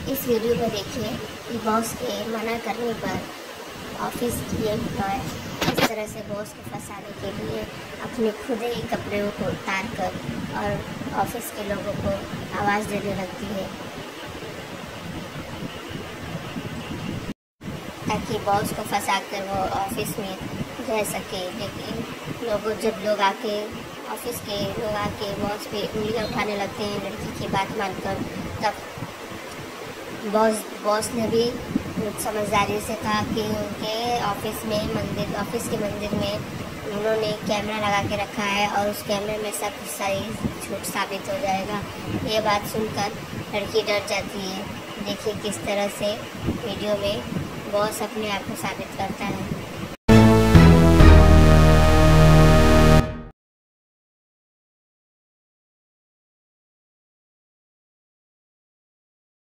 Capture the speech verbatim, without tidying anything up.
इस वीडियो में देखिए कि बॉस के मना करने पर ऑफिस की एम्प्लॉय इस तरह से बॉस को फंसाने के लिए अपने खुद ही कपड़ों को उतार कर और ऑफिस के लोगों को आवाज़ देने लगती है ताकि बॉस को फंसाकर वो ऑफिस में रह सके। लेकिन लोगों जब लोग आके ऑफिस के लोग आके बॉस पे उंगलियां उठाने लगते हैं लड़की की बात मानकर, तब बॉस बॉस ने भी समझदारी से कहा कि उनके ऑफिस में मंदिर ऑफिस के मंदिर में उन्होंने कैमरा लगा के रखा है और उस कैमरे में सब सही झूठ साबित हो जाएगा। ये बात सुनकर लड़की डर जाती है। देखिए किस तरह से वीडियो में बॉस अपने आप को साबित करता है।